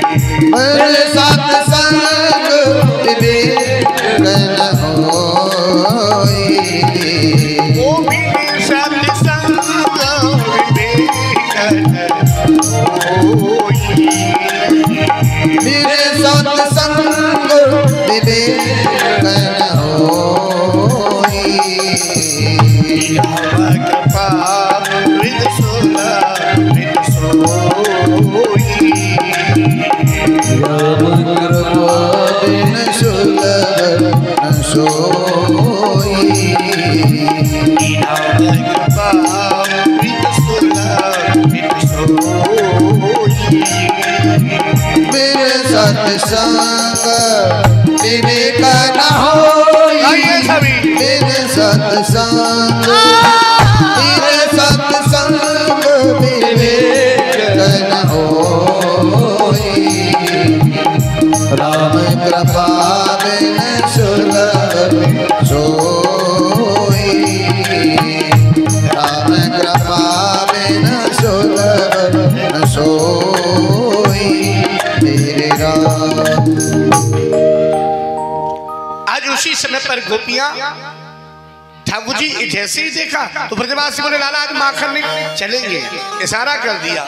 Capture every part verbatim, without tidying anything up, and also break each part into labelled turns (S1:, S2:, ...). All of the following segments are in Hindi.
S1: मेरे सत्संग विवेक न होई।
S2: ओ मेरे सत्संग विवेक न होई।
S1: मेरे सत्संग विवेक न होई।
S2: कृपा विद सोला विद सोई।
S1: राम कृपा बिन सुलभ न सोई।
S2: राम कृपा विद सोला विद सोई।
S1: मेरे सत्संग विवेक न होई। मेरे सत्संग मेरे सत्संग विवेक न होई। राम कृपा बिन सुलभ सोई। राम कृपा बिन सुलभ न सोई। तेरे राम।
S2: आज उसी समय पर गोपियां ठाकुर जी जैसे ही देखा तो ब्रजवासी बोले लाला आज माखन नहीं चलेंगे, इशारा कर दिया।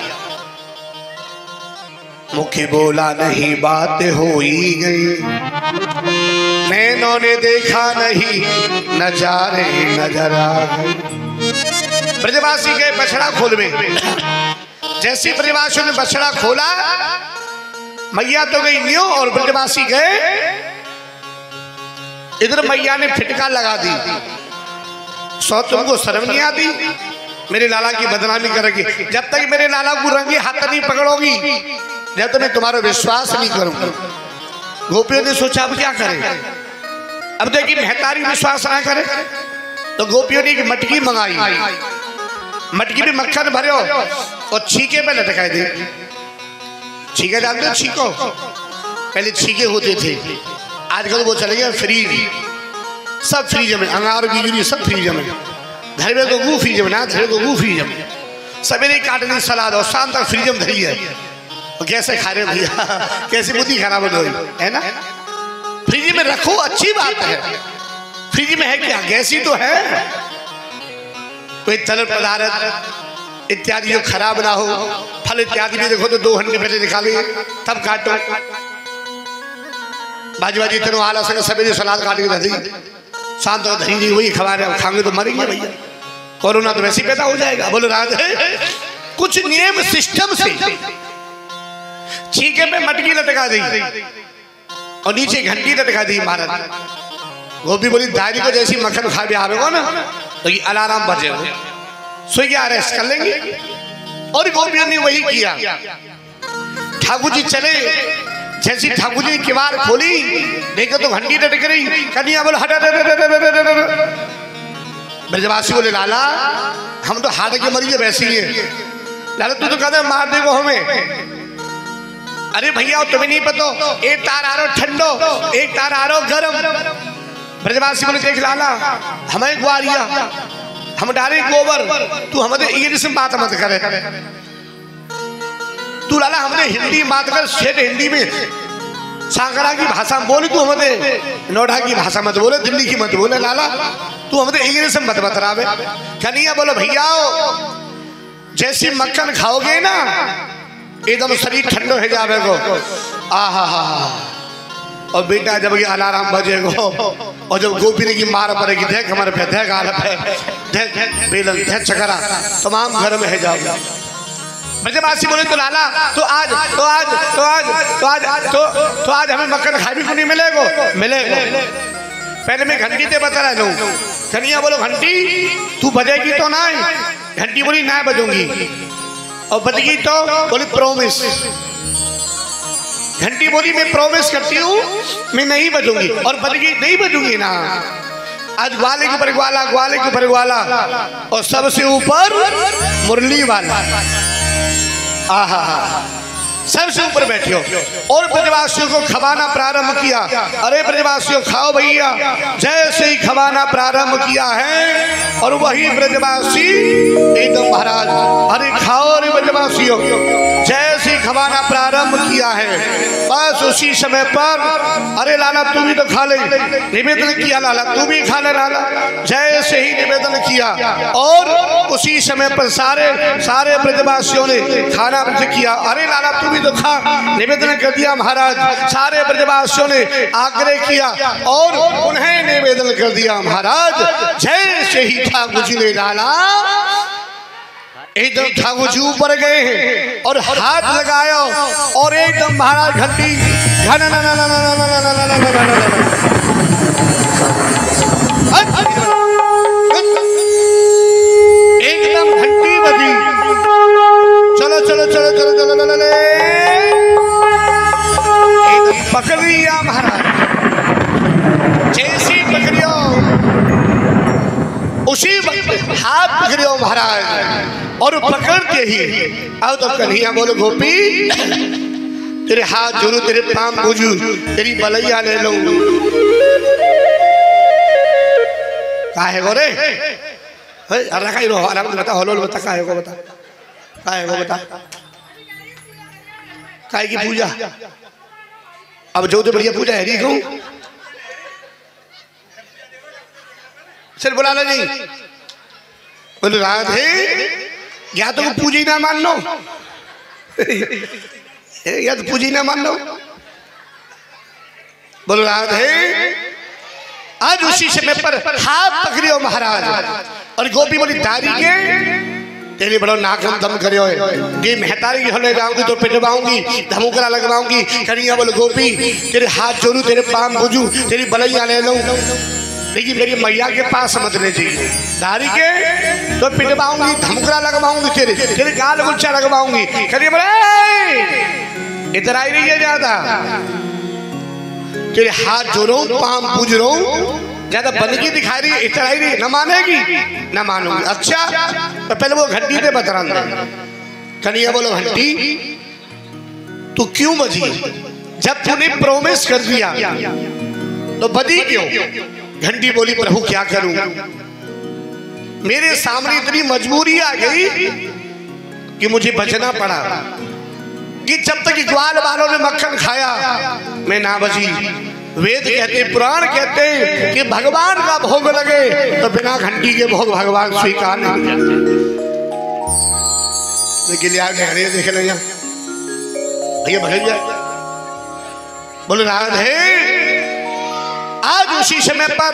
S2: मुखी बोला नहीं बात हो ही गई, नैनों ने देखा नहीं नजारे नजर आ गए। ब्रजवासी गए बछड़ा खोलवे, जैसे ब्रजवासियों ने बछड़ा खोला मैया तो गई न्यू और ब्रजवासी गए इधर। मैया ने फिटका लगा दी, सौ तुमको शर्म नहीं आती, मेरे लाला की बदनामी करेगी। जब तक मेरे लाला को रंगे हाथ नहीं पकड़ोगी जब तक मैं तुम्हारा विश्वास नहीं करूंगा। गोपियों ने सोचा अब क्या करें। अब देखिए महतारी विश्वास ना करे तो गोपियों ने एक मटकी मंगाई, मटकी में मक्खन भरे और छीके पे लटकाए थे। छीके जानते हो छीको? पहले छीके होते थे, आजकल वो चले गए फ्रीज, सब फ्रीज में, अंगार बिजली सब फ्रीज में। धरवे को गु फ्रीज में ना, धरवे को गु फ्रीज में। सवेरे काटने सलाद और शाम तक फ्रीज में धरी है। और कैसे खा रहे भैया, कैसी बुद्धि खराब हो गई है ना। फ्रीज में रखो अच्छी बात है, फ्रीज में है क्या, गैस ही तो है। कोई तरल पदार्थ इत्यादि जो खराब ना हो, फल इत्यादि भी देखो तो दो घंटे पहले निकालिए तब काटो। बाजी बाजी तेनों आला से सवेरे सलाद काट के रख दी, शाम तक धरी नहीं हुई खा रहे, खाएंगे तो मरेंगे भैया, कोरोना तो वैसे ही पैदा हो जाएगा। बोलो राज है कुछ नियम सिस्टम से। छीके में मटकी लटका दी और नीचे घंटी लटका दी महाराज। गोपी बोली दादी को जैसी मक्खन खा भी आवेगा ना तो ये अलार्म बजेगा, सो के अरेस्ट कर लेंगे। और गोपियों ने वही किया। ठाकुर जी चले, जैसी ठाकुर जी ने किवाड़ खोली देखो तो घंटी लटक रही। कन्या बोले हटा, ब्रजवासी बोले लाला हम तो हाथ के मरीज वैसे ही है। लाला तू तो कहते मार देगो हमें। अरे भैया तुम्हें नहीं पता, एक तार आ रहा ठंडो, एक तार आ रहा गरम। ब्रजवासी बोले देख लाला हमें ग्वारिया, हम डाले गोबर, तू हमारे इंग्लिश में बात मत करे। तू लाला हमने हिंदी बात कर, सेठ हिंदी में सांकरा की भाषा में बोले, तू हमारे नोएडा की भाषा मत बोले, दिल्ली की मत बोले। लाला तू हमारे इंग्लिश में मत बतरावे। कन्हैया बोलो भैया जैसी मक्खन खाओगे ना एकदम शरीर ठंडो हो जाएगा। आहा हा और बेटा जब ये अलार्म बजेगो और जब गोपी ने की मार पड़ेगी, देख हमारे पे देख आल पे देख बेलन देख चकरा तमाम घर में है जाओगे। ब्रजवासी बोले तो लाला तो आज तो आज तो आज तो आज तो तो आज हमें मक्खन खाने को नहीं मिलेगा। मिलेगा पहले मैं घंटी ते बता रहा हूँ। कन्हैया बोलो घंटी तू बजेगी तो ना? घंटी बोली ना बजूंगी। और बजगी तो बोली प्रोमिस। घंटी बोली मैं प्रोमिस करती हूँ मैं नहीं बजूंगी। और बजगी नहीं बजूंगी ना। आज ग्वाले के ऊपर ग्वाला, ग्वाले के ऊपर ग्वाला और सबसे ऊपर मुरली वाला। आहा सबसे ऊपर बैठे हो। और ब्रजवासियों को खवाना प्रारंभ किया। अरे ब्रजवासियों खाओ भैया। जैसे ही खवाना प्रारंभ किया है और वही ब्रजवासी एकदम महाराज अरे खाओ रे ब्रजवासियों। जैसे खवाना प्रारंभ किया है। बस उसी समय पर अरे लाला तू भी तो खा ले, निवेदन किया लाला तू भी खा ले लाला, जैसे ही निवेदन किया और उसी समय पर सारे सारे ब्रजवासियों ने खाना किया। अरे लाला तू भी तो खा, निवेदन कर दिया महाराज। सारे ब्रजवासियों ने आग्रह किया और उन्हें निवेदन कर दिया महाराज। जैसे ही ठाकुर जी ने डाला एकदम ठाकुर जी ऊपर गए हैं और हाथ लगाया और एकदम महाराज घंटी घन न न न न न न न न न एकदम घंटी बजी। चलो चलो चलो चलो चलो चलो ले एकदम पकड़ लिया महाराज। जैसी पकड़ियो उसी वक्त हाथ पकड़ियो महाराज और पकड़ते ही अब तो कन्हैया बोलो गोपी तेरे हाथ जोड़ू, तेरे पांव पूजू, तेरी बलैया ले लो। काहे गो रे अरे काहे रो आराम बता होलो बता काहे गो बता काहे गो बता काहे की पूजा। अब जो तो बढ़िया पूजा है री कहूं सर बुला लो जी बोल राधे या तो पूजी ना मान लो या तो पूजी ना मान लो। बोल राधे आज उसी समय पर हाथ पकड़ियो महाराज और गोपी बोली दारी के तेरे बड़ो नाकम दम करियो ये मेहतारी की हले जाऊंगी तो पिटवाऊंगी धमुकरा लगवाऊंगी। कन्हैया बोल गोपी तेरे हाथ जोड़ू, तेरे पांव पूजू, तेरी बलैया ले लूं, लेकिन मेरी मैया के पास मत ले जी। दारी के तो पिटवाऊंगी, धमकरा लगवाऊंगी, तेरे तेरे गाल गुच्छा लगवाऊंगी। करिए बोले इधर आई रही है ज्यादा, तेरे हाथ जोड़ो पांव पूज रो, ज्यादा बनगी दिखाई रही इधर आई रही, न मानेगी न मानूंगी। अच्छा तो पहले वो घंटी पे बतरा दे। कन्हैया बोलो घंटी तू क्यों बजी? जब तूने प्रोमिस कर दिया तो बजी क्यों? घंटी बोली प्रभु क्या करूं, मेरे सामने इतनी मजबूरी आ गई कि मुझे बचना पड़ा कि जब तक ग्वाल वालों ने मक्खन खाया मैं ना बची। वेद कहते, पुराण कहते कि भगवान का भोग लगे तो बिना घंटी के भोग भगवान स्वीकार नहीं करते। लेकिन यार गहरे देख ले भैया भैया बोले राधे आज उसी समय पर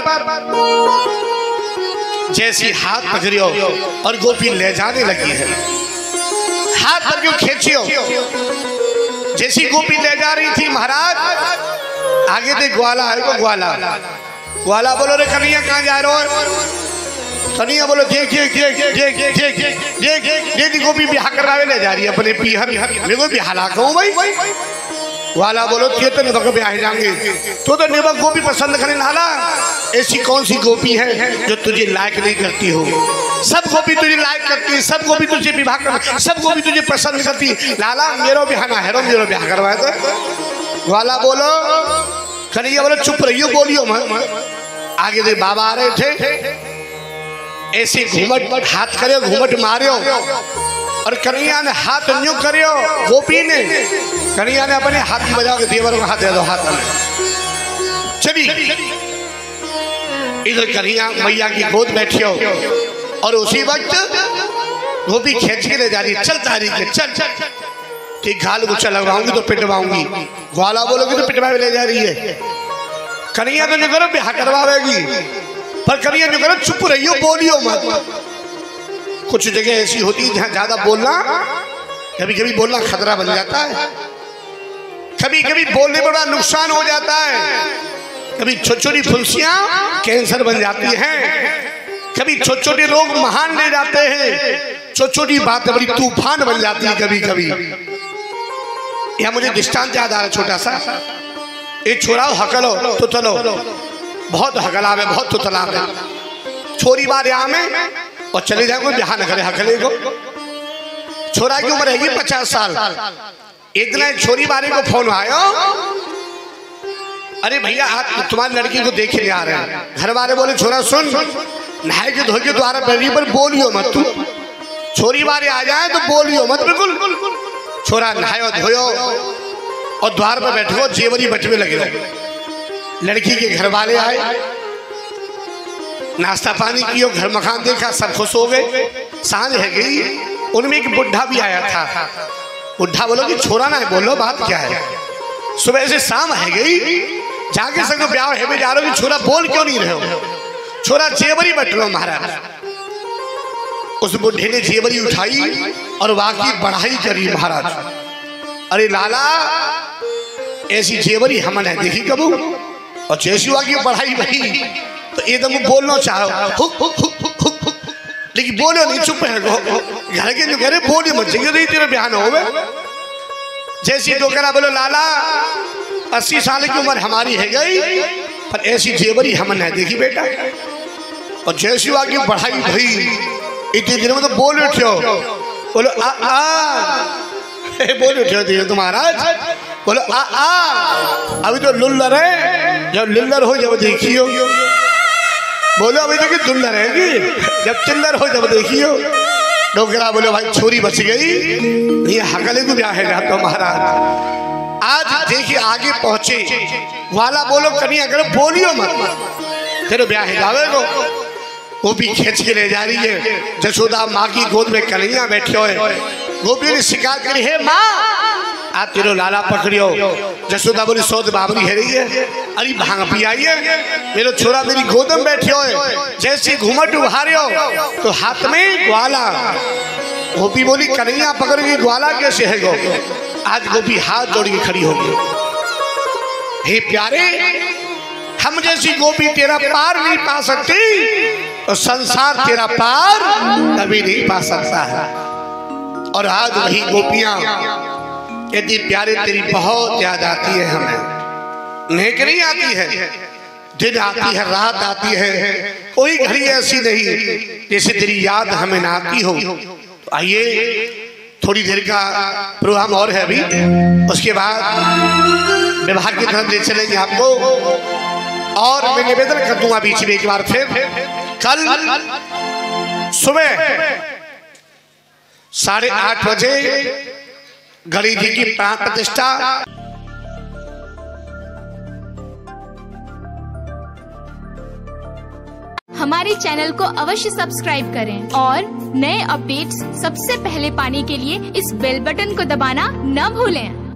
S2: जैसी हाथ पकड़ियो और गोपी ले जाने लगी है, हाथ पर क्यों खींचियो। जैसी गोपी ले जा रही थी महाराज आगे दे ग्वाला है को ग्वाला ग्वाला बोलो रे कन्हैया कहाँ जा रहे हो? कन्हैया बोलो देख देख देख देख देख देख देख देख गोपी ब्याह करावे ले जा रही है अपने पीहर। मेरे को ब्याह ला कहूँ भाई वाला बोलो ते तो निबक ब्याह जाएंगे तो तो निबक गोपी पसंद करे लाला। ऐसी कौन सी गोपी है जो तुझे लायक नहीं करती हो? सब गोपी तुझे लायक करती है, सब गोपी तुझे विवाह कर, सब गोपी तुझे पसंद करती। लाला मेरो ब्याह ना है, मेरो ब्याह करवाए तो वाला बोलो। कन्हैया बोलो चुप रहियो बोलियो मत। आगे दे बाबा आ रहे थे, ऐसे घूमट हाथ करे घूमट मारियो और कन्हैया ने हाथ न्यू करियो। गोपी ने कन्हैया ने अपने हाथ बजा के देवरों का हाथ दे दो हाथ में चली। इधर कन्हैया मैया की गोद बैठियो और उसी वक्त गोपी खींच के ले जा रही। चल तारी के चल चल कि गाल गुच्छा लगवाऊंगी तो पिटवाऊंगी। ग्वाला बोलोगी तो पिटवाए ले जा रही है। कन्हैया तो नहीं करो ब्याह करवाएगी पर कन्हैया नहीं करो चुप रहियो बोलियो मत। कुछ जगह ऐसी होती है जहाँ ज्यादा बोलना कभी कभी बोलना खतरा बन जाता है, कभी कभी बोलने में बड़ा नुकसान हो जाता है, कभी छोटी छोटी फुंसियां कैंसर बन जाती हैं, कभी छोटे छोटे रोग महान ले जाते हैं, छोटी छोटी बातें बड़ी तूफान बन जाती है कभी कभी। यह मुझे दृष्टांत याद आ रहा छोटा सा। एक छोरा हकलो तो चलो बहुत हकला में बहुत तो तलाब है, छोरी बार यहाँ में और चले जाए कोई ब्याह न करे हकले को। छोरा की उम्र है पचास साल। एक दिन एक छोरी बारे को फोन आयो, अरे भैया आप तुम्हारी लड़की को देखे ले आ रहे हैं। घर वाले बोले छोरा सुन नहाए के धोए के द्वारा बैठी पर बोलियो मत, तू छोरी बारे आ जाए तो बोलियो मत बिल्कुल। छोरा नहायो धोयो और द्वार पर बैठो, जेवरी बटवे लगे रहे। लड़की के घर वाले आए, नाश्ता पानी कियो, घर मकान देखा, सब खुश हो गए। सांझ है गई, उनमें एक बुढ़ा भी आया था। बुढ़ा बोलो कि छोरा ना है, बोलो बात क्या है। सुबह से शाम है गई, जाके संग ब्याह है भी जा रहे हो कि छोरा बोल क्यों नहीं रहे हो, छोरा जेवरी बट लो महाराज। उस बुढ़े ने जेवरी उठाई और वाकई बढ़ाई करी महाराज। अरे लाला ऐसी जेवरी हमने देखी कबू, और जैसी वाकई बढ़ाई वही तो एकदम बोलना चाहो, हुक, हुक, हुक, हुक, हुक, हुक। लेकिन बोलो नहीं, चुप है घर के जो करे बोले मत नहीं, तेरे बयान हो गए। जैसी तो करा बोलो लाला अस्सी साल की उम्र हमारी है गई, पर ऐसी जेवरी हमने देखी बेटा। और जैसी आगे बढ़ाई भाई इतने दिनों में तो बोल उठो, बोलो आ आ बोल उठो तुम महाराज, बोलो आ आ। अभी तो लुल्लर है, जब लुल्लर हो जब देखियो, बोलो अभी तो कि दुल्लर है, जब चिल्लर हो जब देखियो। डोकरा बोलो भाई छोरी बच गई, ये हकले को ब्याह है तो महाराज। आज देखिए आगे पहुंचे वाला, बोलो कन्या करो बोलियो मत, तेरे ब्याह है जावे को। गोपी खींच के ले जा रही है, जसोदा माँ की गोद में कन्हैया बैठे हुए। गोपी ने शिकायत करी, है माँ आप तेरो लाला पकड़ियो। जसोदा बोली सौद बाबरी है रही है, अरे भांग पी आई है, मेरे छोरा मेरी गोद में बैठे हो। जैसे घूमट उभारियो तो हाथ में ग्वाला। गोपी बोली कन्हैया पकड़ के ग्वाला कैसे है गो। आज गोपी हाथ जोड़ के खड़ी होगी, हे प्यारे हम जैसी गोपी तेरा पार नहीं पा सकती, तो संसार तेरा पार कभी नहीं पा सकता है। और आज वही गोपियां यदि प्यारे तेरी बहुत याद आती है हमें, नेक नहीं आती है, दिन आती है रात आती है, कोई घड़ी ऐसी नहीं जैसे तेरी याद हमें ना आती हो। तो आइए थोड़ी देर का प्रोग्राम और है अभी, उसके बाद विभाग की तरफ ले चलेंगे आपको। और मैं निवेदन कर दूंगा बीच में एक बार फिर, कल सुबह साढ़े आठ बजे गणेश जी की प्राण प्रतिष्ठा।
S3: हमारे चैनल को अवश्य सब्सक्राइब करें और नए अपडेट्स सबसे पहले पाने के लिए इस बेल बटन को दबाना न भूलें।